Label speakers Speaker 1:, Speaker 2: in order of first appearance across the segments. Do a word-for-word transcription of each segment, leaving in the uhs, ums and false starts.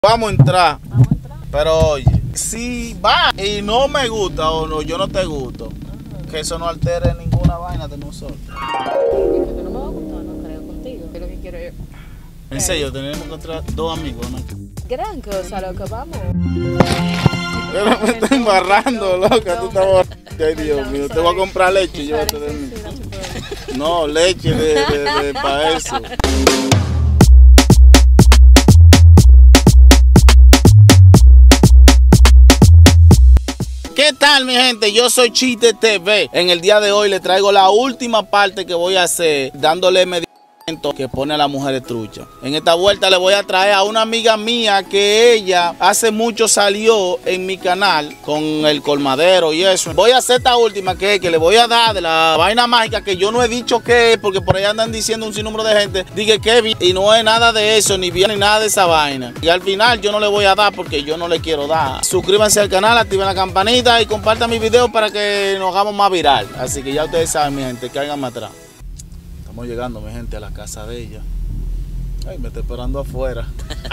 Speaker 1: Vamos a entrar.
Speaker 2: Vamos a entrar.
Speaker 1: Pero oye, si va y no me gusta o no, yo no te gusto, uh-huh. que eso no altere ninguna vaina de nosotros.
Speaker 2: Porque no me va a gustar, no creo contigo. Es lo que quiero yo.
Speaker 1: En serio, tenemos que encontrar dos amigos, ¿no?
Speaker 2: Gran cosa, loco, vamos.
Speaker 1: Pero me estoy embarrando, loca, tú estás borracha. Ay, Dios mío, te voy a comprar leche, llévate de mí. No, leche de, de, de, de para eso. ¿Qué tal, mi gente? Yo soy Chiste T V. En el día de hoy les traigo la última parte que voy a hacer dándole medicamento que pone a las mujeres trucha. En esta vuelta le voy a traer a una amiga mía que ella hace mucho salió en mi canal con el colmadero y eso. Voy a hacer esta última que es que le voy a dar de la vaina mágica que yo no he dicho qué es, porque por ahí andan diciendo un sinnúmero de gente, dije que y no es nada de eso, ni bien ni nada de esa vaina. Y al final yo no le voy a dar porque yo no le quiero dar. Suscríbanse al canal, activen la campanita y compartan mi video para que nos hagamos más viral. Así que ya ustedes saben, mi gente, cáiganme atrás. Estamos llegando, mi gente, a la casa de ella. Ay, me está esperando afuera.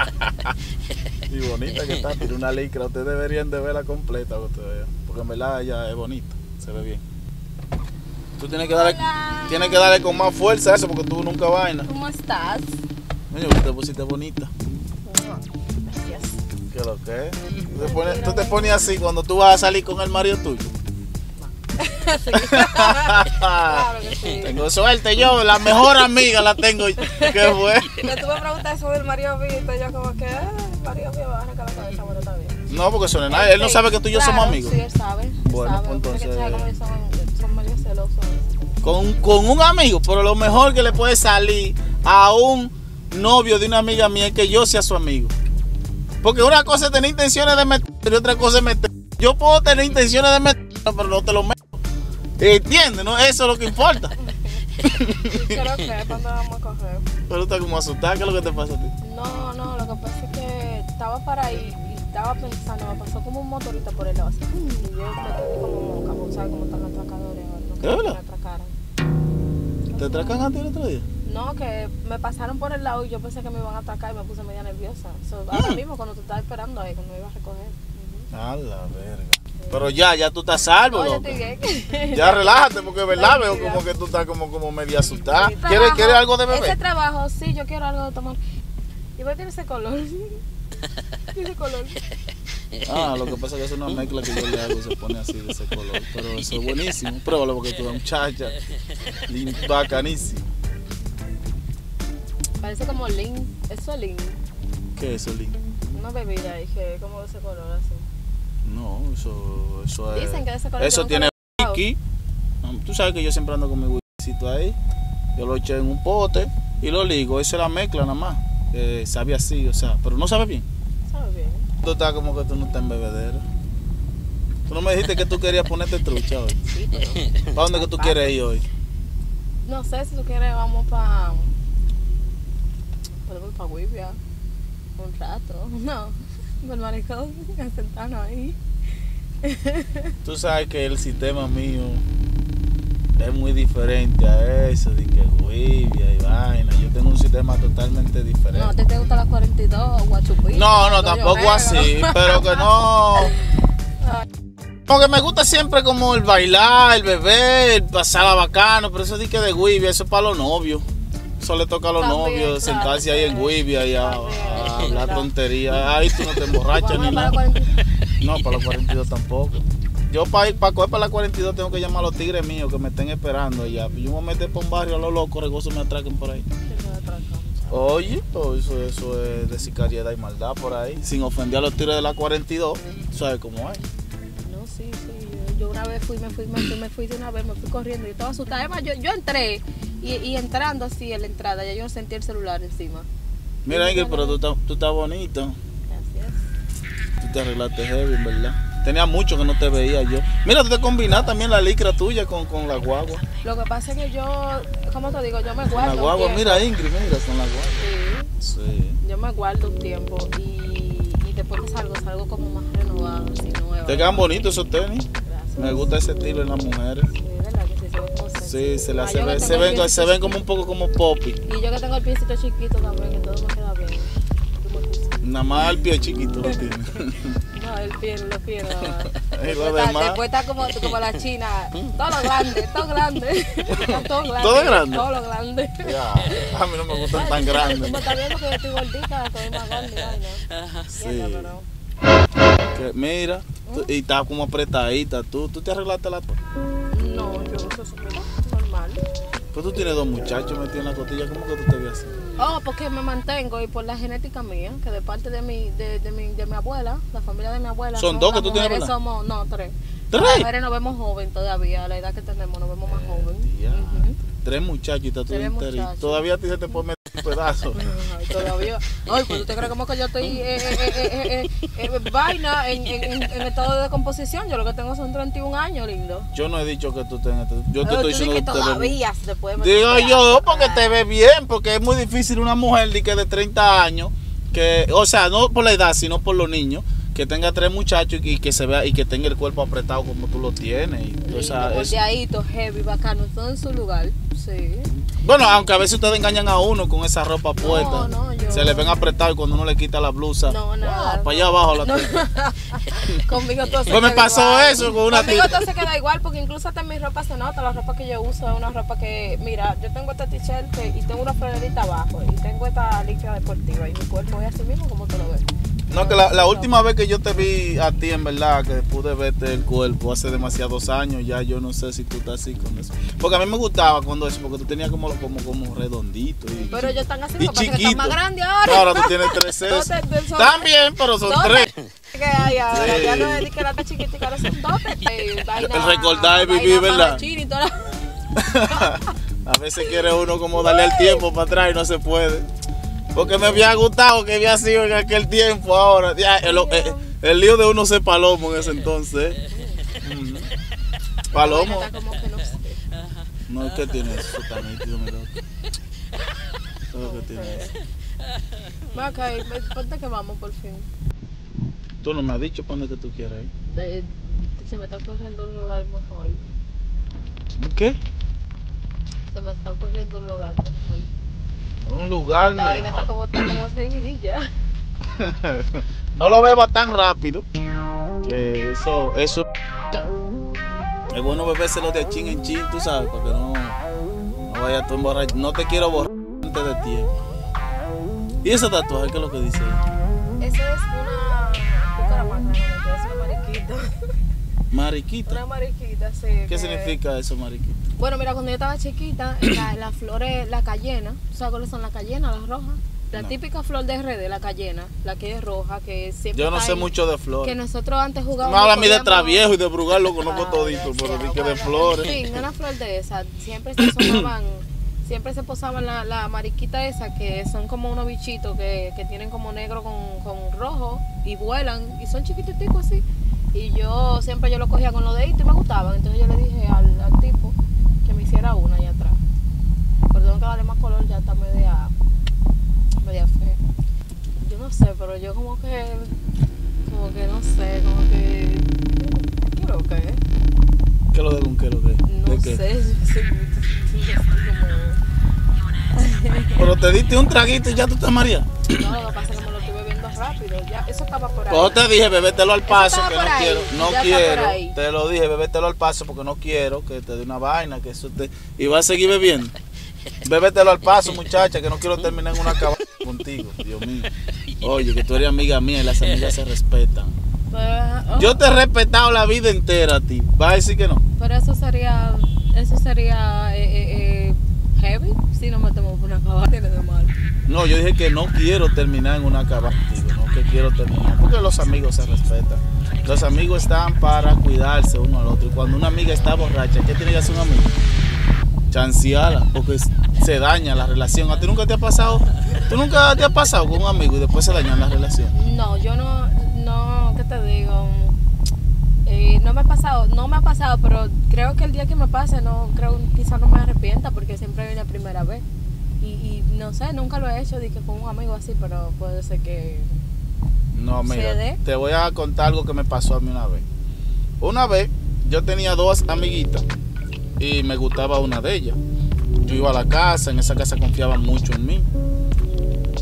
Speaker 1: Y bonita que está, tiene una licra. Ustedes deberían de verla completa, porque en verdad ella es bonita, se ve bien. Tú tienes que darle, tienes que darle con más fuerza a eso, porque tú nunca vainas.
Speaker 2: ¿Cómo estás?
Speaker 1: Oye, tú te pusiste bonita.
Speaker 2: Gracias.
Speaker 1: ¿Qué es lo que es? Tú te, pones, tú te pones así cuando tú vas a salir con el marido tuyo.
Speaker 2: Sí. Claro que sí.
Speaker 1: Tengo suerte yo, la mejor amiga la tengo yo. ¿Qué fue?
Speaker 2: Que tú me preguntas sobre el Mario Vito, yo como que, ah, Mario Vito va a arrancar la cabeza, bueno, está bien.
Speaker 1: No, porque eso no es nada, él no sabe que tú y yo
Speaker 2: claro,
Speaker 1: somos amigos.
Speaker 2: Sí, él sabe. Él
Speaker 1: bueno,
Speaker 2: sabe.
Speaker 1: pues entonces...
Speaker 2: Que son, son medio celosos.
Speaker 1: Con, con un amigo, pero lo mejor que le puede salir a un novio de una amiga mía es que yo sea su amigo. Porque una cosa es tener intenciones de meter y otra cosa es meter. Yo puedo tener intenciones de meter, pero no te lo meto. ¿Entiendes? ¿No? Eso es lo que importa.
Speaker 2: Creo que cuando vamos a coger.
Speaker 1: Pero estás como asustada, ¿qué es lo que te pasa a ti?
Speaker 2: No, no, lo que pasa es que estaba para ahí y estaba pensando, me pasó como un motorista por el lado así. Y yo me quedé como moca, porque sabes cómo están los atracadores. No
Speaker 1: ¿Qué verdad?
Speaker 2: me atracaran.
Speaker 1: ¿Te atracan a ti el otro día?
Speaker 2: No, que me pasaron por el lado y yo pensé que me iban a atracar y me puse media nerviosa. So, ahora mismo cuando te estaba esperando ahí, cuando me iba a recoger. Uh-huh.
Speaker 1: A la verga. Pero ya, ya tú estás salvo,
Speaker 2: no,
Speaker 1: loco. Ya relájate, porque es verdad, veo como que tú estás como, como media asustada. ¿Quieres,
Speaker 2: Trabajo,
Speaker 1: ¿Quieres algo de beber?
Speaker 2: Ese trabajo, sí, yo quiero algo de tomar. Y voy a tener ese color. Ese color.
Speaker 1: Ah, lo que pasa es que es una mezcla que yo le hago y se pone así de ese color. Pero eso es buenísimo. Pruébalo porque tú eres muchacha. Bacanísimo.
Speaker 2: Parece como Lin. Eso es Lin.
Speaker 1: ¿Qué es eso, Lin?
Speaker 2: Una bebida, dije, como de ese color así.
Speaker 1: No, eso, eso es.
Speaker 2: Dicen que de ese color
Speaker 1: eso tiene whisky. Tú sabes que yo siempre ando con mi whiskycito ahí. Yo lo eché en un pote y lo ligo. Eso es la mezcla nada más. Eh, sabe así, o sea, pero no sabe bien.
Speaker 2: Sabe bien.
Speaker 1: Tú estás como que tú no estás en bebedero. Tú no me dijiste que tú querías ponerte trucha hoy.
Speaker 2: Sí, pero.
Speaker 1: ¿Para dónde que tú quieres ir hoy?
Speaker 2: No sé, si tú quieres, vamos para. Podemos ir para Guivia. Un rato. No. Por el maricón, a sentarnos ahí.
Speaker 1: Tú sabes que el sistema mío es muy diferente a eso, de que Guivia y vaina. Yo tengo un sistema totalmente diferente.
Speaker 2: No, ¿a ti te gusta la cuarenta y dos o Guachupí?
Speaker 1: No, no, tampoco así, pero que no. Porque me gusta siempre como el bailar, el beber, el pasarla bacano, pero eso de que de Guivia, eso es para los novios. Eso le toca a los
Speaker 2: También,
Speaker 1: novios,
Speaker 2: claro,
Speaker 1: sentarse ahí en Guivia y a, a hablar tontería. Ahí tú no te emborrachas ni nada. No, para los cuarenta y dos tampoco. Yo para ir para coger para la cuarenta y dos tengo que llamar a los tigres míos que me estén esperando allá. Yo me meto por un barrio a los locos, regosos me atraquen por ahí. Oye, pues eso, eso es de sicariedad y maldad por ahí. Sin ofender a los tigres de la cuarenta y dos, ¿sabes cómo es?
Speaker 2: No, sí, sí. Yo, yo una vez fui, me fui, me fui, me fui de una vez, me fui corriendo y estaba asustada. Además, yo, yo entré y, y entrando así en la entrada, ya yo no sentí el celular encima.
Speaker 1: Mira, Ingrid, pero tú estás, tú estás bonito.
Speaker 2: Gracias.
Speaker 1: Tú te arreglaste heavy, ¿verdad? Tenía mucho que no te veía yo. Mira, tú te combinas también la licra tuya con, con la guagua.
Speaker 2: Lo que pasa es que yo, ¿cómo te digo? Yo me guardo.
Speaker 1: La guagua,
Speaker 2: un
Speaker 1: mira, Ingrid, mira, con la guagua.
Speaker 2: Sí.
Speaker 1: Sí.
Speaker 2: Yo me guardo un tiempo y, y después que salgo, salgo como más renovada, así nueva.
Speaker 1: Te quedan bonitos esos tenis.
Speaker 2: Gracias.
Speaker 1: Me gusta ese estilo en las mujeres.
Speaker 2: Sí, ¿verdad? Que sí, se ven como sexy.
Speaker 1: Sí, se, la,
Speaker 2: Ah,
Speaker 1: se,
Speaker 2: yo
Speaker 1: ve,
Speaker 2: que
Speaker 1: se,
Speaker 2: tengo el
Speaker 1: ven, se
Speaker 2: piecito
Speaker 1: ven como un poco como poppy.
Speaker 2: Y yo que tengo el piecito chiquito también, que todo me queda bien.
Speaker 1: Nada más el pie chiquito lo tiene.
Speaker 2: No, el pie, los pies no.
Speaker 1: Y lo
Speaker 2: Después, está,
Speaker 1: demás.
Speaker 2: después está como, como la china, todo lo grande, todo grande. Está todo grande.
Speaker 1: ¿Todo grande?
Speaker 2: Todo lo grande.
Speaker 1: Ya, a mí no me gustan tan grandes.
Speaker 2: Como está viendo que yo estoy gordita, estoy más grande, ay, no.
Speaker 1: Sí.
Speaker 2: Mierda, pero...
Speaker 1: Que, mira, tú- y está como apretadita. ¿Tú, tú te arreglaste la...
Speaker 2: No, yo uso súper normal.
Speaker 1: Pues tú tienes dos muchachos metidos en la costilla. ¿Cómo que tú te ves así?
Speaker 2: Oh, porque me mantengo y por la genética mía, que de parte de mi, de, de mi, de mi abuela, la familia de mi abuela.
Speaker 1: ¿Son
Speaker 2: somos-
Speaker 1: dos que
Speaker 2: las
Speaker 1: tú tienes,
Speaker 2: mujeres
Speaker 1: verdad?
Speaker 2: somos, no, tres.
Speaker 1: ¿Tres?
Speaker 2: Las mujeres nos vemos joven todavía, a la edad que tenemos nos vemos más joven.
Speaker 1: Ya,
Speaker 2: Ujú.
Speaker 1: tres muchachitas, tú
Speaker 2: Tres
Speaker 1: enterito.
Speaker 2: muchachos.
Speaker 1: Todavía a ti se te puede meter un pedazo.
Speaker 2: Ay, todavía. Ay, pues tú te crees como que yo estoy eh, eh, eh, eh, eh, eh, vaina en, en, en, en estado de descomposición. Yo lo que tengo son treinta y un años, lindo.
Speaker 1: Yo no he dicho que tú tengas... Yo te
Speaker 2: Pero
Speaker 1: estoy
Speaker 2: tú
Speaker 1: diciendo
Speaker 2: dices
Speaker 1: que
Speaker 2: que
Speaker 1: te ves bien.
Speaker 2: todavía se te puede meter
Speaker 1: Digo
Speaker 2: un
Speaker 1: yo,
Speaker 2: pedazo.
Speaker 1: porque te ves bien, porque es muy difícil una mujer de que de treinta años, que, o sea, no por la edad, sino por los niños, que tenga tres muchachos y que, y que se vea y que tenga el cuerpo apretado como tú lo tienes. Y, o sea, es-
Speaker 2: Moldeadito, heavy, bacano, todo en su lugar. Sí.
Speaker 1: bueno, aunque a veces ustedes engañan a uno con esa ropa puesta,
Speaker 2: no, yo-
Speaker 1: se le ven apretados y cuando uno le quita la blusa,
Speaker 2: No, nada.
Speaker 1: ah, para allá abajo la
Speaker 2: No.
Speaker 1: cosa.
Speaker 2: Conmigo todo se
Speaker 1: Pues me
Speaker 2: queda
Speaker 1: pasó
Speaker 2: igual.
Speaker 1: eso con una
Speaker 2: Conmigo
Speaker 1: tía.
Speaker 2: todo se queda igual porque incluso hasta mi ropa se nota. La ropa que yo uso es una ropa que, mira, yo tengo esta t-shirt que- y tengo una florerita abajo y tengo esta licra deportiva y mi cuerpo es así mismo como tú lo ves.
Speaker 1: No, que la, la última vez que yo te vi a ti, en verdad, que pude verte el cuerpo hace demasiados años, ya yo no sé si tú estás así con eso. Porque a mí me gustaba cuando eso, porque tú tenías como, como, como redondito y,
Speaker 2: Pero yo tan así,
Speaker 1: y
Speaker 2: lo que pasa es que
Speaker 1: chiquito.
Speaker 2: están más grandes ahora.
Speaker 1: No, ahora tú tienes tres
Speaker 2: Dos
Speaker 1: sesos.
Speaker 2: te- son-
Speaker 1: También, pero son
Speaker 2: dos
Speaker 1: tres.
Speaker 2: te- Que hay ahora,
Speaker 1: Sí.
Speaker 2: ya no es de que era tan chiquitita, ahora son dos tetes, vaina-
Speaker 1: El recordar es
Speaker 2: vaina
Speaker 1: vivir, ¿verdad?
Speaker 2: marrochina y toda la-
Speaker 1: A veces quiere uno como darle el tiempo para atrás y no se puede. Porque me había gustado que había sido en aquel tiempo ahora. Ya, el, el- el lío de uno ser palomo en ese entonces. Ujú. Palomo.
Speaker 2: Está como que no sé.
Speaker 1: No, ¿qué tiene eso? Está nítido, mi loco. ¿Qué es lo que tiene eso?
Speaker 2: Maca, y me- ponte que vamos por fin.
Speaker 1: Tú no me has dicho para dónde que tú quieres ir.
Speaker 2: Eh, Se me está ocurriendo un lugar mejor.
Speaker 1: ¿Qué?
Speaker 2: Se me está ocurriendo un lugar mejor.
Speaker 1: Un lugar.
Speaker 2: La vaina está como, está como seguidilla.
Speaker 1: No lo beba tan rápido. Que eso, eso. Es bueno bebérselo de chin en chin, tú sabes, para que no, no vaya tú emborrachar. No te quiero borrar antes de tiempo. ¿Y ese tatuaje qué es lo que dice ahí?
Speaker 2: Esa es una cucaramanga, es una mariquita.
Speaker 1: Mariquita.
Speaker 2: Una mariquita, sí.
Speaker 1: ¿Qué
Speaker 2: que-
Speaker 1: significa eso, mariquita?
Speaker 2: Bueno, mira, cuando yo estaba chiquita, la, la flor es la cayena. ¿Tú sabes cuáles son las cayenas, las rojas? La
Speaker 1: No.
Speaker 2: típica flor de R D, la cayena, la que es roja, que siempre
Speaker 1: Yo no
Speaker 2: está
Speaker 1: sé
Speaker 2: ahí,
Speaker 1: mucho de
Speaker 2: que
Speaker 1: flores.
Speaker 2: nosotros antes jugábamos.
Speaker 1: No habla a mí de
Speaker 2: podíamos-
Speaker 1: traviejo y de brugal, lo conozco
Speaker 2: Ah,
Speaker 1: todito,
Speaker 2: ya,
Speaker 1: pero
Speaker 2: sí,
Speaker 1: di que de
Speaker 2: bueno,
Speaker 1: flores.
Speaker 2: En fin, una flor de esa. Siempre se asomaban, siempre se posaban la, la mariquita esa, que son como unos bichitos que, que tienen como negro con, con rojo y vuelan y son chiquititicos así. Y yo siempre yo lo cogía con los deditos y me gustaban. Entonces yo le dije al, al tipo que me hiciera una allá atrás. Pero tengo que darle más color, ya está media, media fea. Yo no sé, pero yo como que, como que no sé, como que, ¿qué es lo que es?
Speaker 1: ¿Qué lo de con qué lo que?
Speaker 2: No
Speaker 1: ¿De qué?
Speaker 2: sé, yo soy, soy- soy como...
Speaker 1: Pero te diste un traguito y ya tú estás María.
Speaker 2: No, lo que pasa es que me lo estoy bebiendo rápido. Ya, eso estaba por ahí.
Speaker 1: Pues yo te dije, bebételo al paso,
Speaker 2: estaba
Speaker 1: que
Speaker 2: por
Speaker 1: no
Speaker 2: ahí,
Speaker 1: quiero, no
Speaker 2: ya está por
Speaker 1: quiero,
Speaker 2: ahí.
Speaker 1: te lo dije, bebételo al paso porque no quiero que te dé una vaina, que eso te... Y vas a seguir bebiendo. Bébetelo al paso, muchacha, que no quiero terminar en una cabana contigo, Dios mío. Oye, que tú eres amiga mía y las amigas se respetan.
Speaker 2: Pero, oh,
Speaker 1: Yo te he respetado la vida entera a ti, ¿vas a decir que no?
Speaker 2: pero eso sería, eso sería eh, eh, eh, heavy si no metemos por una cabana. Tiene de mal.
Speaker 1: No, yo dije que no quiero terminar en una cabana contigo, no que quiero terminar, porque los amigos se respetan. Los amigos están para cuidarse uno al otro. Y cuando una amiga está borracha, ¿qué tiene que hacer un amigo? Chanceala, porque se daña la relación. ¿A ti nunca te ha pasado? ¿Tú nunca te has pasado con un amigo y después se daña la relación?
Speaker 2: No, yo no, no, ¿qué te digo? Eh, no me ha pasado, no me ha pasado, pero creo que el día que me pase, no, creo, quizás no me arrepienta porque siempre es la primera vez. Y, y no sé, nunca lo he hecho, de que con un amigo así, pero puede ser que...
Speaker 1: No, mira,
Speaker 2: ¿Se dé?
Speaker 1: te voy a contar algo que me pasó a mí una vez. Una vez yo tenía dos amiguitas y me gustaba una de ellas. Yo iba a la casa, en esa casa confiaban mucho en mí.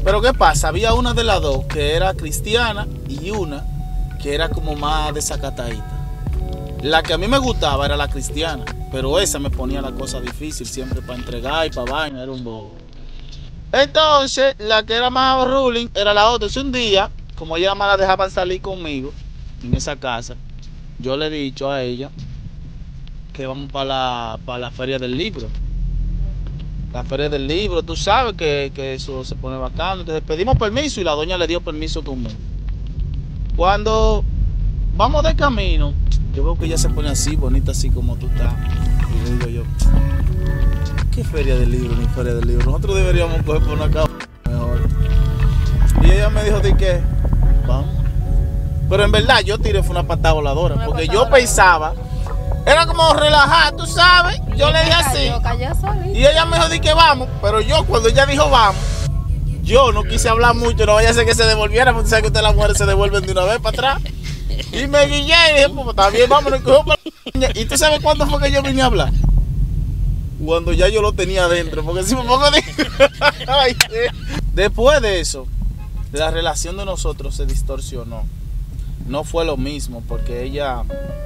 Speaker 1: Pero ¿qué pasa? Había una de las dos que era cristiana y una que era como más desacatadita. La que a mí me gustaba era la cristiana, pero esa me ponía la cosa difícil siempre para entregar y para vaina, era un bobo. Entonces, la que era más ruling era la otra. Entonces un día, como ella más la dejaban salir conmigo en esa casa, yo le he dicho a ella que vamos para la, para la feria del libro. La feria del libro, tú sabes que, que eso se pone bacano. Entonces pedimos permiso y la doña le dio permiso conmigo. Cuando vamos de camino, yo veo que ella se pone así, bonita, así como tú estás. Y le digo yo, ¿qué feria del libro ni feria del libro? Nosotros deberíamos coger por una casa mejor. Y ella me dijo, ¿de qué? Vamos. Pero en verdad yo tiré fue una patada voladora,
Speaker 2: Una
Speaker 1: porque
Speaker 2: patada
Speaker 1: yo
Speaker 2: voladora.
Speaker 1: pensaba, era como relajar, tú sabes.
Speaker 2: Y
Speaker 1: Yo le
Speaker 2: ella
Speaker 1: dije
Speaker 2: cayó,
Speaker 1: así.
Speaker 2: cayó solita.
Speaker 1: Y ella me dijo, ¿de qué vamos? Pero yo, cuando ella dijo vamos, yo no quise hablar mucho, no vaya a ser que se devolviera, porque sabes que ustedes las mujeres se devuelven de una vez para atrás. Y me guillé y dije, pues está bien, vámonos, cogió para la... ¿Y tú sabes cuándo fue que yo vine a hablar? Cuando ya yo lo tenía adentro, porque si me pongo de... Ay, eh. Después de eso, la relación de nosotros se distorsionó. No fue lo mismo, porque ella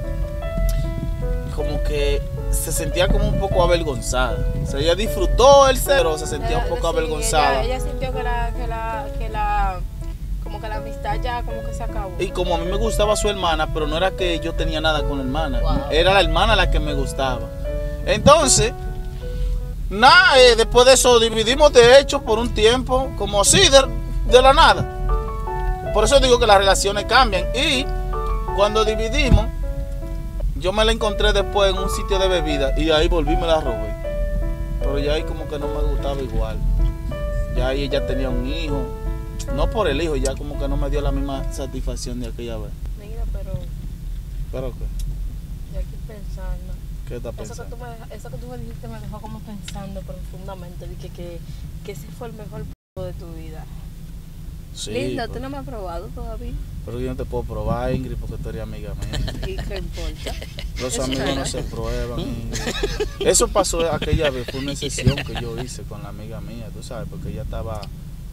Speaker 1: como que se sentía como un poco avergonzada. O sea, ella disfrutó el cero, se sentía un poco
Speaker 2: Sí,
Speaker 1: avergonzada.
Speaker 2: Ella, ella sintió que la, que la, que la, como que la amistad ya como que se acabó.
Speaker 1: Y como a mí me gustaba su hermana, pero no era que yo tenía nada con la hermana,
Speaker 2: Wow.
Speaker 1: era la hermana la que me gustaba. Entonces, nada, eh, después de eso dividimos de hecho por un tiempo, como así, de, de la nada. Por eso digo que las relaciones cambian. Y cuando dividimos, yo me la encontré después en un sitio de bebida y ahí volví y me la robé. Pero ya ahí como que no me gustaba igual. Ya ahí ella tenía un hijo. No por el hijo, ya como que no me dio la misma satisfacción de aquella vez.
Speaker 2: Mira, pero
Speaker 1: ¿Pero qué?
Speaker 2: yo aquí pensando.
Speaker 1: ¿Qué estás
Speaker 2: Eso que,
Speaker 1: pensando?
Speaker 2: tú me, eso que tú me dijiste me dejó como pensando profundamente. Dije que, que ese fue el mejor p de tu vida.
Speaker 1: Sí,
Speaker 2: Linda, tú
Speaker 1: pero,
Speaker 2: no me has probado todavía.
Speaker 1: pero yo no te puedo probar, Ingrid, porque tú eres amiga mía.
Speaker 2: ¿Y qué importa?
Speaker 1: Los
Speaker 2: Eso
Speaker 1: amigos no
Speaker 2: es.
Speaker 1: se prueban. Ingrid. Eso pasó aquella vez, fue una sesión que yo hice con la amiga mía, tú sabes, porque ella estaba,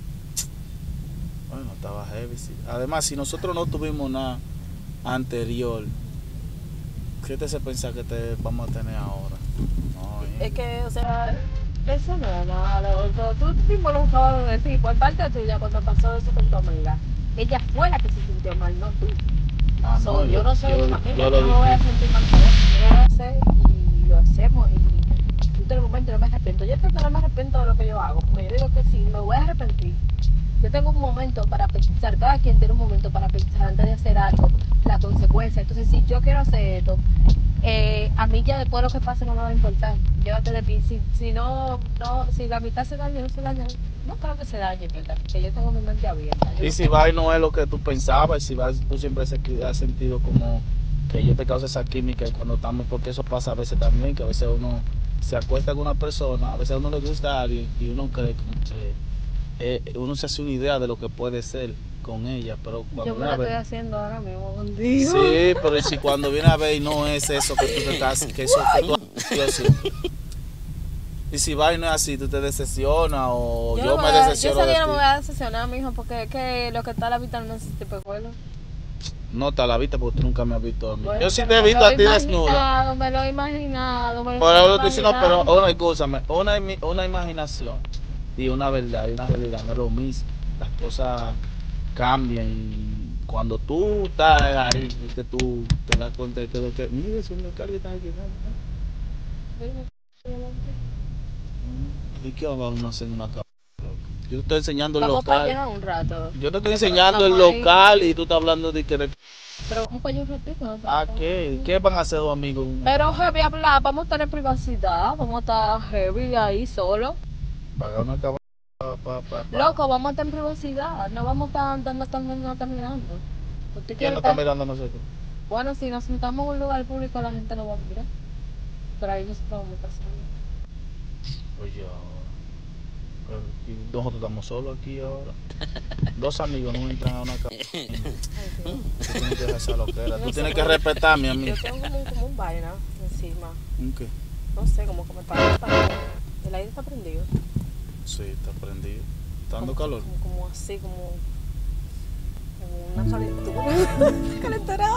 Speaker 1: bueno, estaba heavy. Sí. Además, si nosotros no tuvimos nada anterior, ¿qué te hace pensar que te vamos a tener ahora? No,
Speaker 2: Es
Speaker 1: Ingrid.
Speaker 2: que, o sea, eso no es malo. O sea, tú mismo lo acabas de decir. Por parte tuya, cuando pasó eso con tu amiga, ella fue la que se sintió mal, no tú.
Speaker 1: Ah,
Speaker 2: So, yo no soy
Speaker 1: yo,
Speaker 2: una amiga,
Speaker 1: yo
Speaker 2: yo
Speaker 1: lo
Speaker 2: no me voy a
Speaker 1: dije.
Speaker 2: sentir mal por eso. Yo lo voy a hacer y lo hacemos. Y en el momento no me arrepiento. Yo creo que no me arrepiento de lo que yo hago. Porque yo digo que si me voy a arrepentir, yo tengo un momento para pensar. Cada quien tiene un momento para pensar antes de hacer algo, la consecuencia. Entonces, si yo quiero hacer esto, eh, a mí ya después lo que pase no me va a importar. Llévate de mí. Si, si no, no, si la mitad se daña, no se daña. No creo que se dañe, ¿verdad? Porque yo tengo mi mente abierta. Yo
Speaker 1: Y
Speaker 2: no
Speaker 1: si
Speaker 2: tengo-
Speaker 1: va y no es lo que tú pensabas, si vas, tú siempre se- has sentido como que yo te causa esa química y cuando estamos, porque eso pasa a veces también, que a veces uno se acuesta con una persona, a veces a uno le gusta a alguien y uno cree como que eh, uno se hace una idea de lo que puede ser con ella, pero cuando
Speaker 2: Yo me
Speaker 1: viene
Speaker 2: la
Speaker 1: a
Speaker 2: estoy
Speaker 1: ver,
Speaker 2: haciendo ahora mismo contigo.
Speaker 1: sí, pero si cuando viene a ver y no es eso que tú te estás, que eso que tú has sido así. Y si va y no es así, tú te decepcionas o yo,
Speaker 2: no
Speaker 1: me
Speaker 2: voy a-
Speaker 1: decepciono
Speaker 2: Yo sé
Speaker 1: de
Speaker 2: que no
Speaker 1: ti.
Speaker 2: me voy a decepcionar, mijo, porque es que lo que está a la vista no es ese tipo de vuelo.
Speaker 1: No está a la vista porque tú nunca me has visto a mí.
Speaker 2: Bueno,
Speaker 1: Yo sí
Speaker 2: pero
Speaker 1: te he
Speaker 2: me
Speaker 1: visto
Speaker 2: lo
Speaker 1: a ti
Speaker 2: he
Speaker 1: desnuda.
Speaker 2: imaginado, Me lo he imaginado, me lo
Speaker 1: Pero
Speaker 2: he
Speaker 1: lo estoy diciendo, pero
Speaker 2: imaginado.
Speaker 1: una, escúchame, una, imi- una imaginación y una verdad y una realidad no es lo mismo. Las cosas cambian y cuando tú estás ahí, es que tú te das cuenta de que, que mira, es un local que está aquí. ¿Y qué vamos a hacer en una casa? Yo te estoy enseñando el
Speaker 2: Vamos para
Speaker 1: local.
Speaker 2: allá un rato.
Speaker 1: Yo te estoy enseñando el
Speaker 2: Vamos ahí.
Speaker 1: local y tú estás hablando de que...
Speaker 2: Pero vamos para allá un ratito. ¿No?
Speaker 1: ¿A qué? ¿Qué van a hacer dos amigos?
Speaker 2: Pero heavy hablar, vamos a tener privacidad, vamos a estar heavy ahí solo.
Speaker 1: Pagar una cama pa, pa, pa, pa.
Speaker 2: Loco, vamos a estar en privacidad, no vamos a estar andando, estando no estar mirando. ¿Usted
Speaker 1: ¿Quién
Speaker 2: quiere
Speaker 1: nos está
Speaker 2: estar?
Speaker 1: mirando a nosotros?
Speaker 2: Bueno, si nos sentamos en un lugar público, la gente no va a mirar. Pero ahí nosotros vamos a estar solos.
Speaker 1: Oye, ahora. Pero aquí nosotros estamos solos aquí ahora. Dos amigos no entran a una casa. Tú
Speaker 2: Ay, Dios.
Speaker 1: tienes que dejar esa loquera. Tú
Speaker 2: No
Speaker 1: tienes
Speaker 2: sé,
Speaker 1: que respetarme a mí.
Speaker 2: Yo tengo como, un- como un vaina encima.
Speaker 1: ¿Un qué?
Speaker 2: No sé, como que me parece para el aire está prendido.
Speaker 1: Sí, está prendido. Dando
Speaker 2: como,
Speaker 1: calor.
Speaker 2: Como, como así, como, como una calentura. Calentura.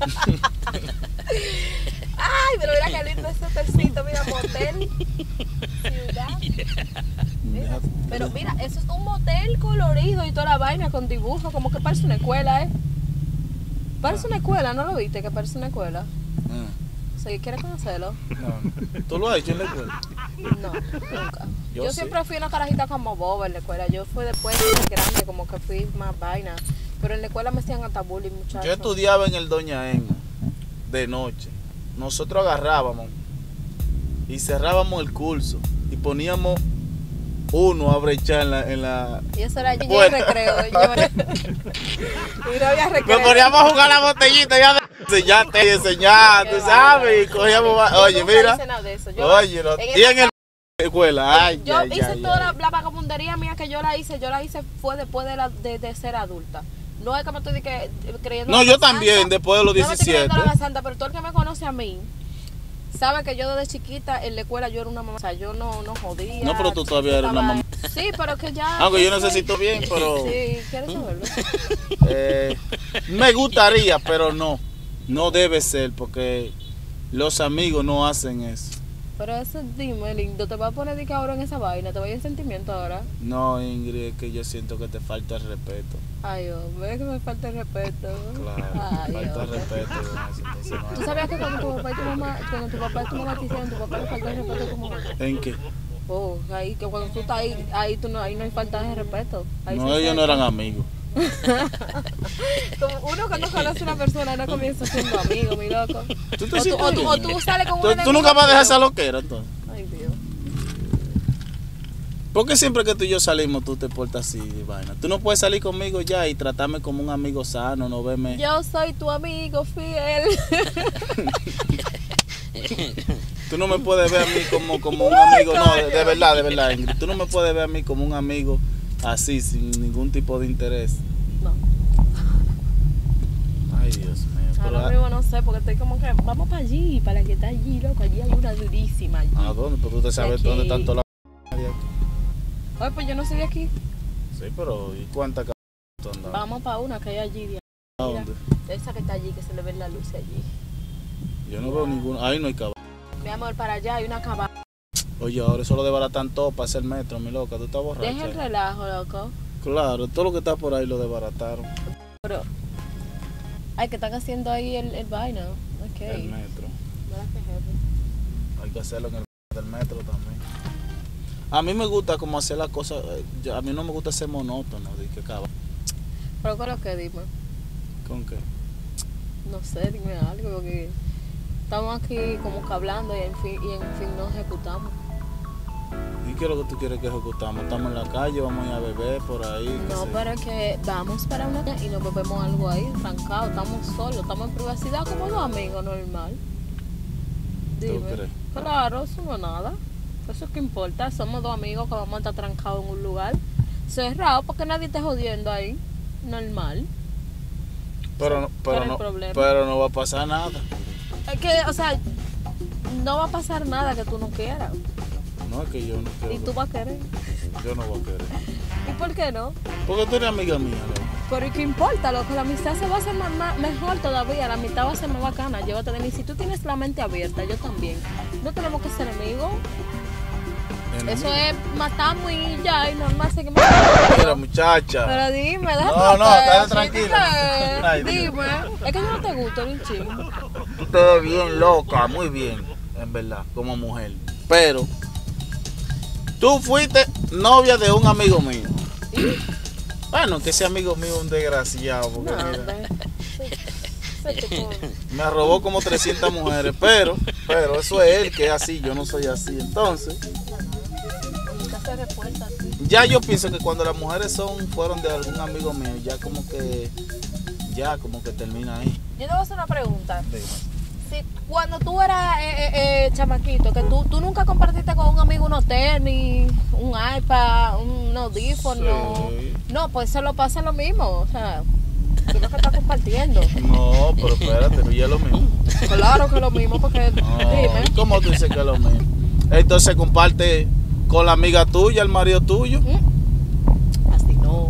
Speaker 2: Ay, pero mira qué lindo ese tercito, mira, motel, ciudad. Mira, pero mira, eso es un motel colorido y toda la vaina con dibujos, como que parece una escuela, ¿eh? Parece una escuela, ¿no lo viste? Que parece una escuela.
Speaker 1: Mm.
Speaker 2: O sea, ¿quieres conocerlo?
Speaker 1: No. ¿Tú lo has hecho en la escuela?
Speaker 2: No, nunca.
Speaker 1: Yo
Speaker 2: Yo
Speaker 1: sí.
Speaker 2: siempre fui una carajita como boba en la escuela. Yo fui después de grande, como que fui más vaina. Pero en la escuela me hacían hasta bullying, muchachos.
Speaker 1: Yo estudiaba en el Doña Enma de noche. Nosotros agarrábamos y cerrábamos el curso y poníamos uno a brechar en la... En la...
Speaker 2: Y eso era yo
Speaker 1: Bueno.
Speaker 2: en recreo. Yo... y no había recreo.
Speaker 1: Nos poníamos a jugar la botellita ya de enseñarte y enseñar, tú sabes, y cogíamos...
Speaker 2: Yo
Speaker 1: Oye,
Speaker 2: nunca
Speaker 1: mira.
Speaker 2: hice nada de eso. Yo,
Speaker 1: Oye, no.
Speaker 2: en
Speaker 1: Y
Speaker 2: esa
Speaker 1: en el escuela, ay,
Speaker 2: yo
Speaker 1: ay,
Speaker 2: hice
Speaker 1: ay,
Speaker 2: toda
Speaker 1: ay.
Speaker 2: La, la vagabundería mía que yo la hice, yo la hice fue después de, la, de, de ser adulta. No es que me estoy de que, creyendo
Speaker 1: No,
Speaker 2: la
Speaker 1: yo
Speaker 2: más
Speaker 1: también,
Speaker 2: santa.
Speaker 1: después de los
Speaker 2: No me estoy
Speaker 1: diecisiete.
Speaker 2: creyendo la más santa, pero todo el que me conoce a mí sabe que yo desde chiquita en la escuela yo era una mamá. O sea, yo no, no jodía.
Speaker 1: No, pero tú todavía eres una
Speaker 2: estaba-
Speaker 1: mamá.
Speaker 2: Sí, pero que ya.
Speaker 1: Aunque yo
Speaker 2: soy-
Speaker 1: necesito bien, pero...
Speaker 2: Sí, ¿quieres saberlo?
Speaker 1: Eh, me gustaría, pero no. No debe ser, porque los amigos no hacen eso.
Speaker 2: Pero eso, dime, lindo, te vas a poner de que ahora en esa vaina, te voy a ir en sentimiento ahora.
Speaker 1: No, Ingrid, es que yo siento que te falta el respeto.
Speaker 2: Ay, hombre, que me falta el respeto.
Speaker 1: Claro,
Speaker 2: Ay,
Speaker 1: falta
Speaker 2: hombre.
Speaker 1: respeto con eso, entonces no.
Speaker 2: ¿Tú sabías que cuando tu papá y tu mamá, cuando tu papá y tu mamá te hicieron, tu papá le falta el respeto como...
Speaker 1: ¿En qué?
Speaker 2: Oh, ahí, que cuando tú estás ahí, ahí, tú no, ahí no hay falta de respeto. Ahí
Speaker 1: No,
Speaker 2: se
Speaker 1: ellos no
Speaker 2: sabe.
Speaker 1: eran amigos.
Speaker 2: Como uno cuando conoce a una persona no comienza siendo amigo, mi loco.
Speaker 1: ¿Tú te
Speaker 2: O tú,
Speaker 1: sientes
Speaker 2: o tú, o
Speaker 1: bien?
Speaker 2: tú sales con un
Speaker 1: ¿Tú, tú
Speaker 2: enemigo
Speaker 1: nunca vas a dejar
Speaker 2: tuyo.
Speaker 1: esa loquera, entonces.
Speaker 2: Ay, Dios.
Speaker 1: Porque siempre que tú y yo salimos, tú te portas así, vaina. Tú no puedes salir conmigo ya y tratarme como un amigo sano, no verme...
Speaker 2: Yo soy tu amigo fiel.
Speaker 1: Tú no me puedes ver a mí como, como un amigo, no, de, de verdad, de verdad, Ingrid. Tú no me puedes ver a mí como un amigo así, sin ningún tipo de interés.
Speaker 2: No,
Speaker 1: Ay, Dios mío. Pero,
Speaker 2: ahora mismo no sé, porque estoy como que vamos para allí, para la que está allí, loco. Allí hay una durísima. Allí.
Speaker 1: ¿a dónde? Pues tú te sabes
Speaker 2: Aquí.
Speaker 1: dónde están todas las de aquí.
Speaker 2: Ay, pues yo no soy de aquí.
Speaker 1: Sí, pero ¿y cuántas c*** tú andas?
Speaker 2: Vamos para una que hay allí. de-
Speaker 1: ¿A
Speaker 2: Mira,
Speaker 1: dónde?
Speaker 2: esa que está allí, que se le ve la luz allí.
Speaker 1: Yo no veo ninguna. Ahí no hay caballo.
Speaker 2: Mi amor, para allá hay una cabaña.
Speaker 1: Oye, ahora eso lo desbaratan todo para hacer metro, mi loca. Tú estás borracha.
Speaker 2: Deja el relajo, loco.
Speaker 1: Claro, todo lo que está por ahí lo desbarataron.
Speaker 2: Pero, ay, que están haciendo ahí el, el vaina. Ok.
Speaker 1: El metro.
Speaker 2: Mira qué jefe.
Speaker 1: Hay que hacerlo en el del metro también. A mí me gusta como hacer las cosas. eh, yo- A mí no me gusta ser monótono. De que caballo.
Speaker 2: Pero con lo que dime.
Speaker 1: ¿Con qué?
Speaker 2: No sé, dime algo, porque estamos aquí como que hablando y en fin, y en fin no ejecutamos.
Speaker 1: ¿Y qué es lo que tú quieres que ejecutamos? Estamos en la calle, vamos a ir a beber por ahí. qué
Speaker 2: No,
Speaker 1: sé yo.
Speaker 2: pero es que vamos para una y nos bebemos algo ahí, trancado, estamos solos, estamos en privacidad como dos amigos normal. Dime.
Speaker 1: crees?
Speaker 2: Claro, eso no es nada. Eso es que importa, somos dos amigos que vamos a estar trancados en un lugar cerrado porque nadie está jodiendo ahí. Normal.
Speaker 1: Pero, no-
Speaker 2: ¿Cuál
Speaker 1: pero,
Speaker 2: es el
Speaker 1: no,
Speaker 2: problema?
Speaker 1: pero no va a pasar nada.
Speaker 2: Es que, o sea, no va a pasar nada que tú no quieras.
Speaker 1: No es que yo no quiero.
Speaker 2: Y tú vas a querer.
Speaker 1: Yo no voy a querer.
Speaker 2: ¿Y por qué no?
Speaker 1: Porque tú eres amiga mía, ¿no?
Speaker 2: Pero ¿y qué importa, loco? La amistad se va a hacer más, más- mejor todavía. La amistad va a ser más bacana. Llévate de mí. Si tú tienes la mente abierta, yo también. No tenemos que ser enemigos. Eso es matamos y ya, y normal seguimos.
Speaker 1: Mira, muchacha.
Speaker 2: Pero dime, déjame.
Speaker 1: No, no, estate tranquila. Ay,
Speaker 2: Dime,
Speaker 1: Dios.
Speaker 2: dime. Es que yo no te gusto, ni un chingo.
Speaker 1: Tú te ves bien loca, muy bien, en verdad, como mujer. Pero tú fuiste novia de un amigo mío. Bueno, que ese amigo mío es un desgraciado, porque
Speaker 2: No,
Speaker 1: mira,
Speaker 2: hombre. Ese tipo-
Speaker 1: me robó como trescientas mujeres, pero, pero eso es él que es así, yo no soy así. Entonces,
Speaker 2: nunca se reporta así.
Speaker 1: ya yo pienso que cuando las mujeres son fueron de algún amigo mío, ya como que, ya como que termina ahí.
Speaker 2: Yo te voy a hacer una pregunta.
Speaker 1: Dime.
Speaker 2: Si cuando tú eras eh, eh, eh, chamaquito, que tú, tú nunca compartiste con un amigo unos tenis, un iPad, un audífono.
Speaker 1: Sí.
Speaker 2: No, pues se lo pasa lo mismo. O sea, tú lo que estás compartiendo.
Speaker 1: No, pero espérate, no es lo mismo.
Speaker 2: Claro que es lo mismo, porque
Speaker 1: No,
Speaker 2: dime.
Speaker 1: ¿y ¿cómo tú dices que es lo mismo? Entonces comparte con la amiga tuya, el marido tuyo.
Speaker 2: Mm.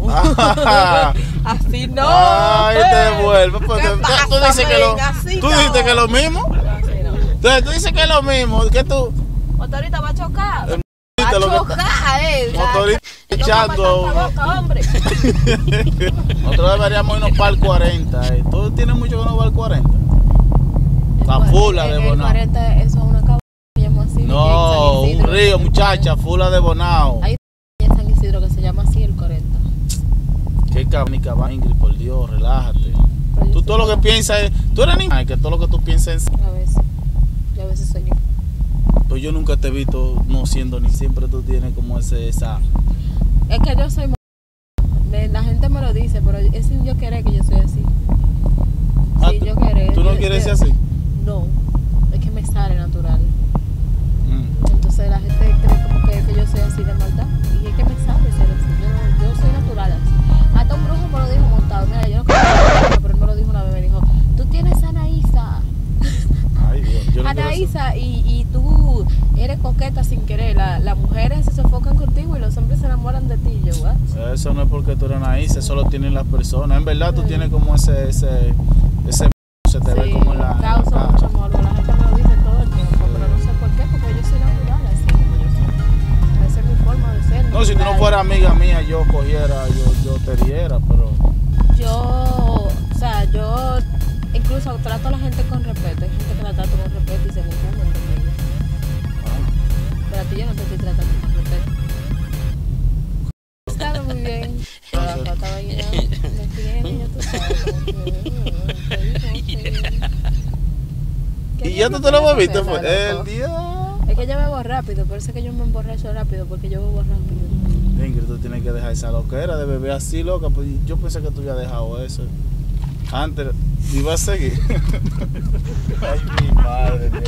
Speaker 2: Así no.
Speaker 1: Ay, te vuelve. Pues,
Speaker 2: ¿Qué
Speaker 1: tú,
Speaker 2: pasa,
Speaker 1: tú dices que lo,
Speaker 2: así
Speaker 1: tú
Speaker 2: no.
Speaker 1: dices que es lo mismo.
Speaker 2: Así no.
Speaker 1: Entonces tú dices que es lo mismo. Que tú.
Speaker 2: Motorista va a chocar.
Speaker 1: El
Speaker 2: Va a
Speaker 1: lo que
Speaker 2: chocar, eh.
Speaker 1: motorista echando a uno.
Speaker 2: Boca, hombre.
Speaker 1: Nosotros deberíamos irnos para el cuarenta. Eh. ¿Tú tienes mucho que no va al cuarenta? La fula de
Speaker 2: El
Speaker 1: Bonao.
Speaker 2: cuarenta, eso es una cabra que se llama así.
Speaker 1: No,
Speaker 2: que en San
Speaker 1: un
Speaker 2: Isidro,
Speaker 1: río,
Speaker 2: que-
Speaker 1: muchacha, fula de Bonao.
Speaker 2: Hay en San Isidro que se llama así el cuarenta.
Speaker 1: Qué cabnica va, Ingrid, por Dios, relájate.
Speaker 2: Pero yo
Speaker 1: Tú
Speaker 2: soy
Speaker 1: todo lo que
Speaker 2: una-
Speaker 1: piensas es. Tú eres niña, y que todo lo que tú piensas es.
Speaker 2: A veces. Yo a veces soy niña.
Speaker 1: Pues yo nunca te he visto no siendo ni siempre tú tienes como ese, esa.
Speaker 2: Es que yo soy. Me- La gente me lo dice, pero es sin yo querer que yo soy así.
Speaker 1: Ah,
Speaker 2: Sí,
Speaker 1: tú-
Speaker 2: yo querer.
Speaker 1: ¿Tú no
Speaker 2: Yo-
Speaker 1: quieres
Speaker 2: yo-
Speaker 1: ser así?
Speaker 2: No, es que me sale natural.
Speaker 1: Mm.
Speaker 2: Entonces la gente cree como que, que yo soy así de maldad. Y es que me sale ser así. Yo, yo soy natural así. Hasta un brujo me lo dijo montado. Mira, yo no conozco, pero él me lo dijo una vez. Me dijo, tú tienes Anaísa.
Speaker 1: Ay, Dios. Yo no quiero ser-
Speaker 2: Anaísa, y, y tú eres coqueta sin querer. La, las mujeres se sofocan contigo y los hombres se enamoran de ti. Yo, what?
Speaker 1: Eso no es porque tú eres naíz, eso lo tienen las personas. En verdad tú
Speaker 2: Sí.
Speaker 1: tienes como ese, ese, ese se te ve
Speaker 2: Sí,
Speaker 1: como en la, en la
Speaker 2: causa
Speaker 1: cara.
Speaker 2: mucho morbo. La gente me lo dice todo el tiempo, pero no sé por qué, porque yo soy natural, así como yo soy. Esa es mi forma de ser.
Speaker 1: No, si tú no
Speaker 2: natural.
Speaker 1: fueras amiga mía, yo cogiera, yo, yo te diera, pero
Speaker 2: Yo, o sea, yo incluso trato a la gente con respeto. Hay gente que la trato con respeto y se confunden conmigo.
Speaker 1: ah,
Speaker 2: Pero a ti yo no te estoy tratando con respeto. Está muy bien. Pero la pata va a ir, me tiene, ya tú sabes cómo que-
Speaker 1: y ya tú te lo bebiste,
Speaker 2: Loco.
Speaker 1: fue el día.
Speaker 2: Es que yo bebo rápido, por eso es que yo me emborracho rápido, porque yo bebo rápido.
Speaker 1: Ingrid, tú tienes que dejar esa loquera de beber así, loca. Pues yo pensé que tú habías dejado eso. Antes, iba a seguir. Ay, mi madre. Dios.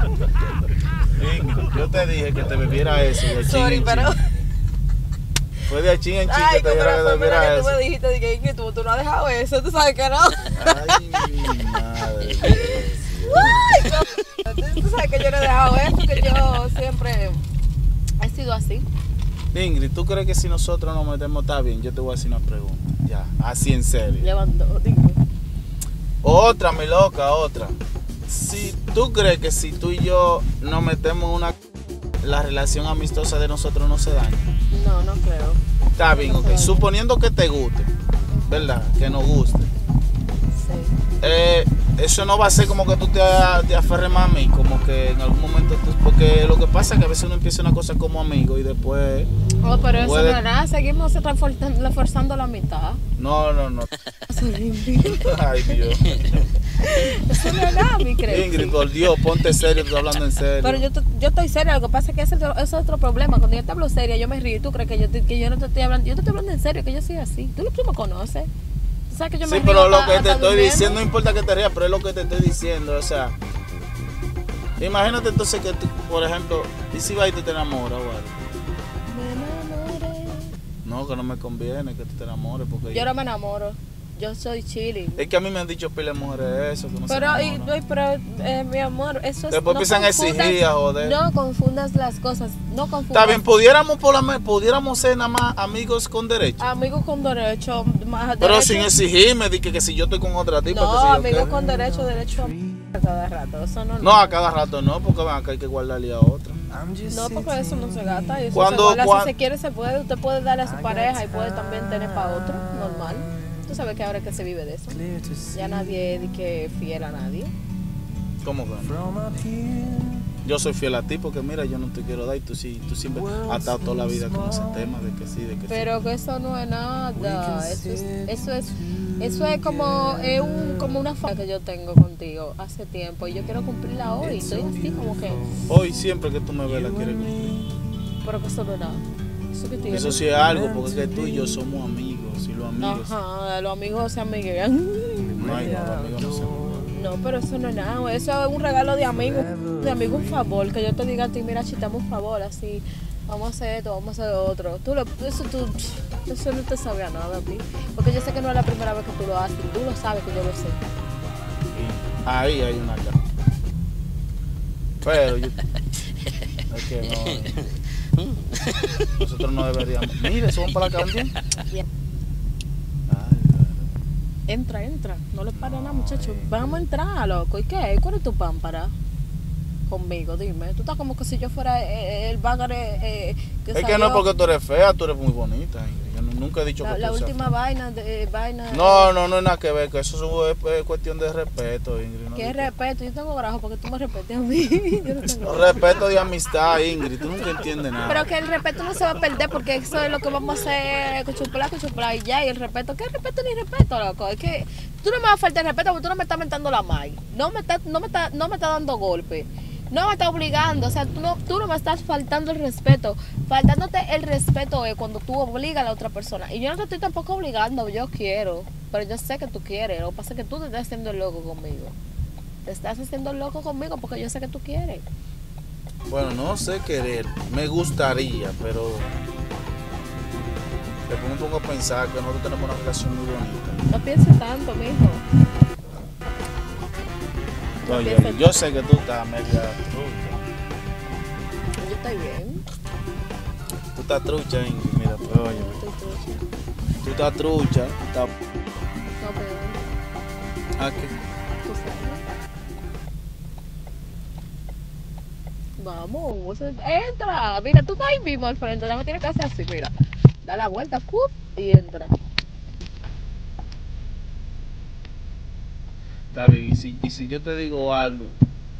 Speaker 1: Ingrid, yo te dije que te bebiera eso. De chin
Speaker 2: Sorry,
Speaker 1: en
Speaker 2: pero-
Speaker 1: chin. Fue de chin en chin
Speaker 2: Ay,
Speaker 1: que te
Speaker 2: con
Speaker 1: diera que
Speaker 2: razón, mira
Speaker 1: bebiera
Speaker 2: que tú
Speaker 1: eso.
Speaker 2: me dijiste de que Ingrid, tú, tú no has dejado eso, tú sabes que no.
Speaker 1: Ay, mi madre.
Speaker 2: Ay, no. Tú sabes que yo no he dejado eso, que yo siempre he sido así.
Speaker 1: Ingrid, ¿tú crees que si nosotros nos metemos está bien? Yo te voy a hacer una pregunta. Ya, así en serio.
Speaker 2: Llevan dos, dime.
Speaker 1: Otra, mi loca, otra. Si tú crees que si tú y yo nos metemos en una... la relación amistosa de nosotros no se daña.
Speaker 2: No, no creo.
Speaker 1: Está bien,
Speaker 2: No se
Speaker 1: ok.
Speaker 2: daña.
Speaker 1: Suponiendo que te guste, ¿verdad? Que nos guste.
Speaker 2: Sí.
Speaker 1: Eh, eso no va a ser como que tú te, te aferres más a mí, como que en algún momento tú... Porque lo que pasa es que a veces uno empieza una cosa como amigo y después...
Speaker 2: Oh, pero eso
Speaker 1: Puede-
Speaker 2: no es nada, seguimos reforzando, reforzando la mitad.
Speaker 1: No, no, no.
Speaker 2: Eso limpio.
Speaker 1: Ay, Dios.
Speaker 2: Eso no es nada, mi creo.
Speaker 1: Ingrid, por Dios, ponte serio, tú estás hablando en serio.
Speaker 2: Pero yo, te- yo estoy seria, lo que pasa es que ese es otro, ese es otro problema. Cuando yo te hablo seria, yo me río y tú crees que yo, te- que yo no te estoy hablando. Yo te estoy hablando en serio, que yo soy así. Tú, tú me conoces. Tú sabes que yo me
Speaker 1: Sí,
Speaker 2: río
Speaker 1: pero lo
Speaker 2: hasta-
Speaker 1: que te
Speaker 2: hasta
Speaker 1: estoy
Speaker 2: durmiendo.
Speaker 1: diciendo, no importa que te rías, pero es lo que te estoy diciendo, o sea, imagínate entonces que tú, por ejemplo, y si vas y tú te enamoras, o algo.
Speaker 2: Me enamoré.
Speaker 1: No, que no me conviene que tú te enamores, porque
Speaker 2: Yo no me enamoro. Yo soy chilling.
Speaker 1: es que a mí me han dicho pile de mujeres eso, que no
Speaker 2: Pero,
Speaker 1: se
Speaker 2: y,
Speaker 1: enamoran.
Speaker 2: y- pero eh, mi amor, eso es.
Speaker 1: Después
Speaker 2: no
Speaker 1: empiezan a
Speaker 2: confundas-
Speaker 1: exigir, a joder.
Speaker 2: No confundas las cosas. No confundas.
Speaker 1: Está bien, pudiéramos, por la, me- pudiéramos ser nada más amigos con derecho,
Speaker 2: Amigos con derecho. Más
Speaker 1: pero
Speaker 2: derecho.
Speaker 1: sin exigirme, de que, que si yo estoy con otra tipa,
Speaker 2: No,
Speaker 1: que si yo
Speaker 2: amigos
Speaker 1: qué.
Speaker 2: con derecho, derecho a cada rato. Eso no.
Speaker 1: No, a cada rato no, porque ven acá hay que guardarle a otra.
Speaker 2: No, porque eso no se gasta. Y eso
Speaker 1: Cuando-
Speaker 2: se guarda.
Speaker 1: cuan-
Speaker 2: Si se quiere, se puede. Usted puede darle a su pareja y puede también tener para otro. Normal. Tú sabes que ahora que se vive de eso. Ya nadie di que fiel a nadie.
Speaker 1: ¿Cómo que no? Yo soy fiel a ti porque mira, yo no te quiero dar y tú sí, tú siempre has estado toda la vida con ese tema de que sí, de que
Speaker 2: Pero que eso no es nada. Eso es, eso es, eso es como, es un, como una falta que yo tengo contigo hace tiempo y yo quiero cumplirla hoy. Estoy así como que,
Speaker 1: sí. Hoy siempre que tú me ves la quieres cumplir.
Speaker 2: pero que eso no es nada. Eso que tiene.
Speaker 1: Eso sí es algo porque es que tú y yo somos amigos y los amigos.
Speaker 2: Ajá, los amigos se amiguean.
Speaker 1: No hay no, los amigos no se aman.
Speaker 2: No, pero eso no es nada. Eso es un regalo de amigo. De amigo, un favor. Que yo te diga a ti, mira, chitamos un favor, así. Vamos a hacer esto, vamos a hacer otro. Tú lo, eso, tú, eso no te sabe a nada a ti. Porque yo sé que no es la primera vez que tú lo haces. Tú lo sabes que yo lo sé.
Speaker 1: Y ahí hay una cara. Pero yo. Es que no. Nosotros no deberíamos. Mire, eso van para la canción.
Speaker 2: Bien. Entra, entra. No le pares nada, muchacho. Vamos a entrar, loco. ¿Y qué? ¿Cuál es tu pámpara? Conmigo, dime. Tú estás como que si yo fuera eh, el bagare eh, que
Speaker 1: Es
Speaker 2: salió.
Speaker 1: que no es porque tú eres fea, tú eres muy bonita, Ingrid. Yo no- nunca he dicho
Speaker 2: La,
Speaker 1: que
Speaker 2: la
Speaker 1: tú seas
Speaker 2: última
Speaker 1: fea.
Speaker 2: vaina, de, eh, vaina.
Speaker 1: No,
Speaker 2: eh,
Speaker 1: no, no es nada que ver, que eso es, es cuestión de respeto, Ingrid. No
Speaker 2: ¿Qué
Speaker 1: digas-
Speaker 2: respeto? Yo tengo grajo porque tú me respetes a mí. Yo no tengo
Speaker 1: No,
Speaker 2: grajo.
Speaker 1: respeto de amistad, Ingrid. Tú nunca entiendes nada.
Speaker 2: Pero que el respeto no se va a perder porque eso es lo que vamos a hacer, cuchupla, cuchupla y ya. Y el respeto, ¿qué respeto ni respeto, loco? Es que tú no me vas a faltar el respeto porque tú no me estás mentando la maíz. No me estás no me está, no me está dando golpe. No me estás obligando. O sea, tú no, tú no me estás faltando el respeto. Faltándote el respeto es cuando tú obligas a la otra persona. Y yo no te estoy tampoco obligando, yo quiero. Pero yo sé que tú quieres. Lo que pasa es que tú te estás haciendo el loco conmigo. Te estás haciendo el loco conmigo porque yo sé que tú quieres.
Speaker 1: Bueno, no sé querer. Me gustaría, pero después me pongo a pensar que nosotros tenemos una relación muy bonita.
Speaker 2: No pienses tanto, mijo.
Speaker 1: Oye,
Speaker 2: pienses-
Speaker 1: yo sé que tú estás media trucha.
Speaker 2: Yo estoy bien.
Speaker 1: Tú estás trucha, Ingrid. Mira, pues, oye.
Speaker 2: Yo estoy trucha.
Speaker 1: Tú estás trucha. tú estás-
Speaker 2: No, pero
Speaker 1: ¿A qué?
Speaker 2: tú sabes. Vamos, entra. Mira, tú estás ahí mismo al frente. No me tienes que hacer así, mira. Da la vuelta, ¡pup! Y entra.
Speaker 1: Está bien, y si, y si yo te digo algo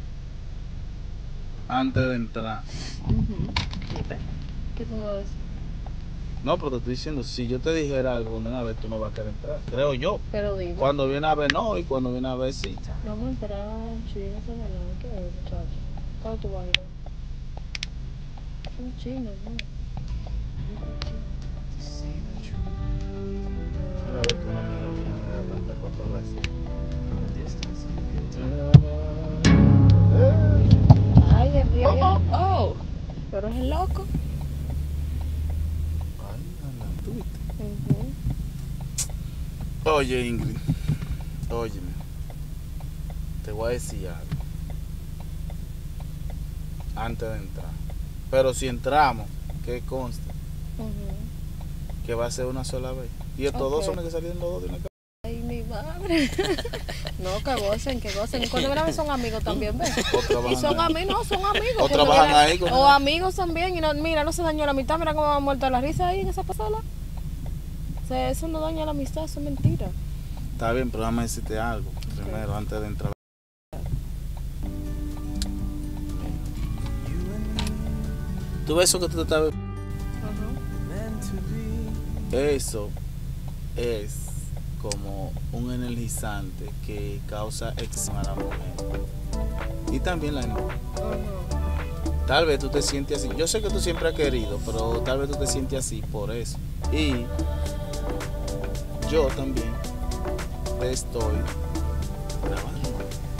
Speaker 1: antes de entrar.
Speaker 2: Dime. ¿Qué tú me vas a decir?
Speaker 1: No, pero te estoy diciendo, si yo te dijera algo, una vez tú no vas a querer entrar. Creo yo.
Speaker 2: Pero dime.
Speaker 1: Cuando viene a ver, no, y cuando viene a ver, sí.
Speaker 2: Vamos a entrar, chino, se me lo ¿qué es, muchacho? ¿Cuál tú vas a ir? Un chino, ¿no?
Speaker 1: A ver, tú no me das tanta controversia.
Speaker 2: Ay, el día. Oh, pero es el loco.
Speaker 1: Ay, anda, tú viste.
Speaker 2: Ujú.
Speaker 1: Oye, Ingrid, óyeme, te voy a decir algo antes de entrar. Pero si entramos, que conste
Speaker 2: Ujú.
Speaker 1: que va a ser una sola vez. Y estos dos
Speaker 2: Ok.
Speaker 1: son los que salieron los dos de una casa.
Speaker 2: Ay, mi madre. No, que gocen, que gocen. Y cuando vez son amigos también, ¿ves?
Speaker 1: O
Speaker 2: Y
Speaker 1: trabajan
Speaker 2: son
Speaker 1: ahí.
Speaker 2: amigos, no, son amigos.
Speaker 1: O
Speaker 2: Cuando
Speaker 1: trabajan
Speaker 2: vienen-
Speaker 1: ahí con
Speaker 2: O
Speaker 1: él.
Speaker 2: amigos también. Y no, mira, no se dañó la amistad. Mira cómo ha muerto la risa ahí en esa pasada. O sea, eso no daña la amistad, eso es mentira.
Speaker 1: Está bien, pero déjame decirte algo primero, antes de entrar. ¿Tú ves eso que tú te estás bebiendo?
Speaker 2: Ajá.
Speaker 1: Eso es como un energizante que causa eczema a la mujer. Y también la hembra.
Speaker 2: Ajá.
Speaker 1: Tal vez tú te sientes así. Yo sé que tú siempre has querido, pero tal vez tú te sientes así por eso. Y yo también estoy grabando.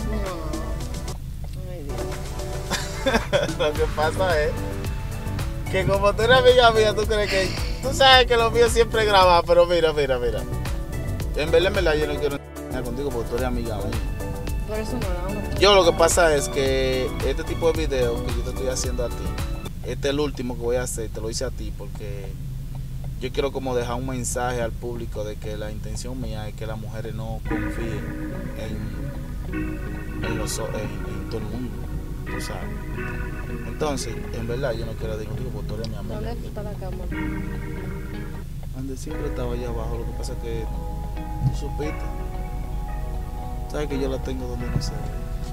Speaker 2: No. Ay, Dios.
Speaker 1: Lo que pasa es que como tú eres amiga mía, tú crees que... Tú sabes que lo mío siempre es grabar, pero mira, mira, mira. En verdad, en verdad, yo no quiero estar contigo porque tú eres amiga mía.
Speaker 2: Por eso no, no.
Speaker 1: Yo lo que pasa es que este tipo de videos que yo te estoy haciendo a ti, este es el último que voy a hacer, te lo hice a ti porque yo quiero como dejar un mensaje al público de que la intención mía es que las mujeres no confíen en, en, los, en, en todo el mundo, tú sabes. Entonces, en verdad yo no quiero discutir porque tú eres mi
Speaker 2: No
Speaker 1: amiga.
Speaker 2: le gusta la cámara.
Speaker 1: Donde siempre estaba allá abajo, lo que pasa es que tú supiste. Sabes que yo la tengo donde no se ve.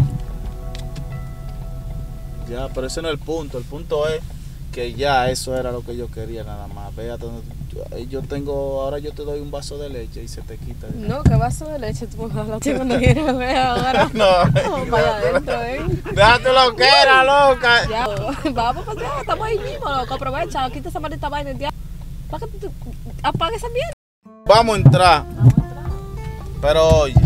Speaker 1: Ya, pero ese no es el punto. El punto es que ya eso era lo que yo quería nada más. Ve hasta donde tú- yo tengo, ahora yo te doy un vaso de leche y se te quita.
Speaker 2: No, que vaso de leche tú me la tengo no quieres ver ahora.
Speaker 1: No,
Speaker 2: Vamos para adentro, ¿eh?
Speaker 1: déjate lo que era, loca.
Speaker 2: Ya, vamos para allá, estamos ahí mismo, loco. Aprovecha, quita esa maldita vaina y ya. Apaga, apaga esa mierda.
Speaker 1: Vamos a entrar.
Speaker 2: Vamos a entrar.
Speaker 1: Pero oye,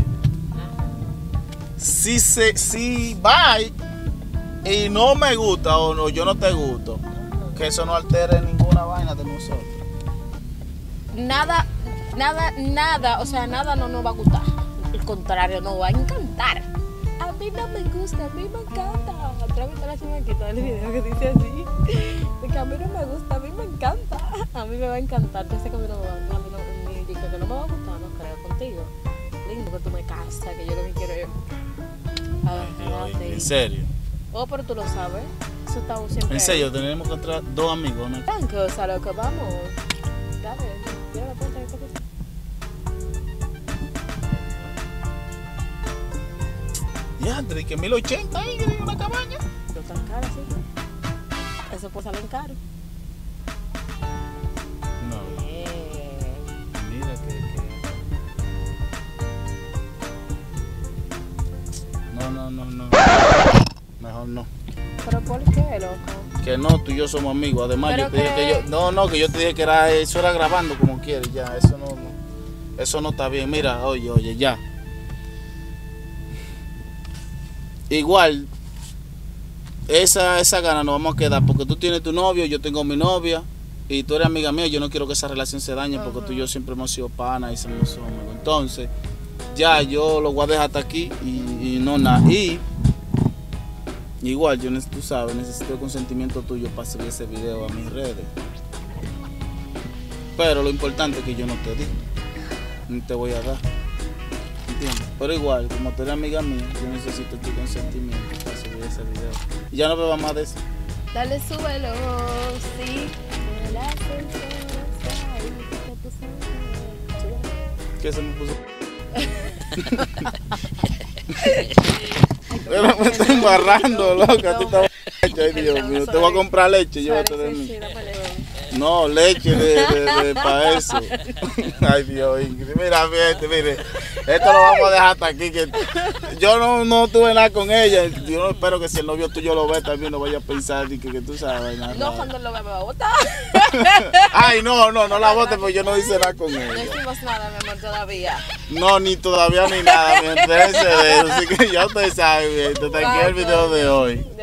Speaker 1: si se, si va y no me gusta o no, yo no te gusto, que eso no altere ninguna vaina de nosotros.
Speaker 2: Nada, nada, nada, o sea, nada no nos va a gustar. Al contrario, nos va a encantar. A mí no me gusta, a mí me encanta. Atrévete a la chamaquita del video que dice así. De que a mí no me gusta, a mí me encanta. A mí me va a encantar. Yo sé que a mí no me va a, a mí no, ni- que no me va a gustar, no creo, contigo. lindo que tú me casas, que yo lo que quiero es agarrarte.
Speaker 1: ¿En serio?
Speaker 2: Oh, pero tú lo sabes. Eso estamos siempre.
Speaker 1: En serio, tenemos que entrar dos amigos, ¿no?
Speaker 2: Tan cosa, loco, vamos. Dale, tira la puerta de esta cosa.
Speaker 1: Ya, André, que mil ochenta ahí en una cabaña.
Speaker 2: No tan caro, sí. Eso puede salir caro.
Speaker 1: No,
Speaker 2: Eh,
Speaker 1: mira que, que... No, no, no, no. Mejor no.
Speaker 2: ¿Pero por qué, loco?
Speaker 1: Que no, tú y yo somos amigos. Además,
Speaker 2: Pero
Speaker 1: yo te dije
Speaker 2: que-
Speaker 1: que yo... No, no, que yo te dije que era eso era grabando como quieres, ya. Eso no, no. Eso no está bien. Mira, oye, oye, ya. Igual, esa, esa gana nos vamos a quedar porque tú tienes tu novio, yo tengo mi novia y tú eres amiga mía. Yo no quiero que esa relación se dañe porque tú y yo siempre hemos sido panas y somos amigos. Entonces, ya yo lo voy a dejar hasta aquí y, y no nada. Y igual, yo, tú sabes, necesito el consentimiento tuyo para subir ese video a mis redes. Pero lo importante es que yo no te di, no te voy a dar. ¿Entiendes? Pero igual, como tú eres amiga mía, yo necesito tu consentimiento para subir ese video. Y ya no veo más de eso.
Speaker 2: Dale, súbelo, sí. Me la sensación, ahí, que tú sabes. Súbelo.
Speaker 1: ¿Qué se me puso? Pero me estoy embarrando, loca. Tú estás borracha. Ay, Dios mío. Te voy a comprar leche, llévate de mí.
Speaker 2: Sí, dámele.
Speaker 1: No, leche de, de, de, para eso. Ay, Dios, Ingrid. Mira, fíjate, mire. Esto lo vamos a dejar hasta aquí. Que yo no, no tuve nada con ella. Yo no espero que si el novio tuyo lo ve también no vaya a pensar que, que tú sabes nada.
Speaker 2: No, cuando lo vea me va a botar.
Speaker 1: Ay, no, no, no la bote porque yo no hice nada con
Speaker 2: No
Speaker 1: ella.
Speaker 2: hicimos nada, mi amor, todavía.
Speaker 1: No, ni todavía ni nada. Mientras ese de eso. Así que ya ustedes saben, bien. Hasta aquí el video de hoy.